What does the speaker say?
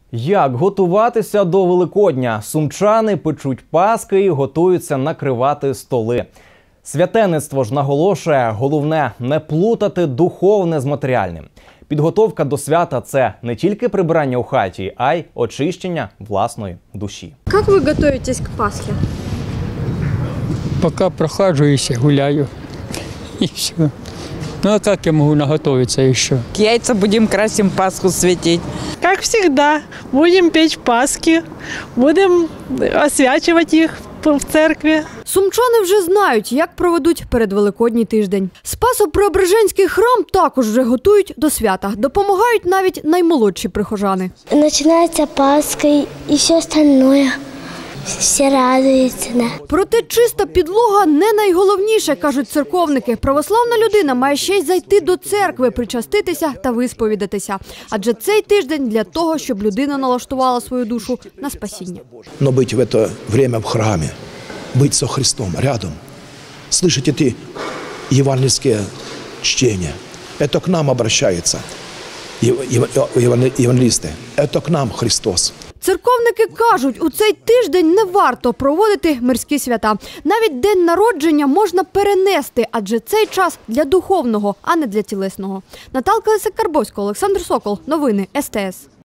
Як готуватися до Великодня? Сумчани печуть паски і готуються накривати столи. Святенництво ж наголошує, головне – не плутати духовне з матеріальним. Підготовка до свята – це не тільки прибирання у хаті, а й очищення власної душі. Як ви готуєтесь к Пасхе? Пока прохаживаюсь, гуляю и все. Ну а как я могу наготовиться еще? Яйца будем красим, Пасху светить. Как всегда, будем печь Пасхи, будем освячивать их в церкві. Сумчани вже знають, як проведуть передвеликодній тиждень. Спасо-Преображенський храм також вже готують до свята. Допомагають навіть наймолодші прихожани. Починається Пасха і все остальное. Всі радуються. Проте чиста підлога не найголовніше, кажуть церковники. Православна людина має ще й зайти до церкви, причаститися та висповідатися. Адже цей тиждень для того, щоб людина налаштувала свою душу на спасіння. Но быть в это время в храме, быть со Христом рядом, слышать эти евангельские чтения. Это к нам обращаются евангелисты. Это к нам Христос. Церковники кажуть, у цей тиждень не варто проводити мирські свята. Навіть день народження можна перенести, адже цей час для духовного, а не для тілесного. Наталка Лисак-Карбовська, Олександр Сокол. Новини СТС.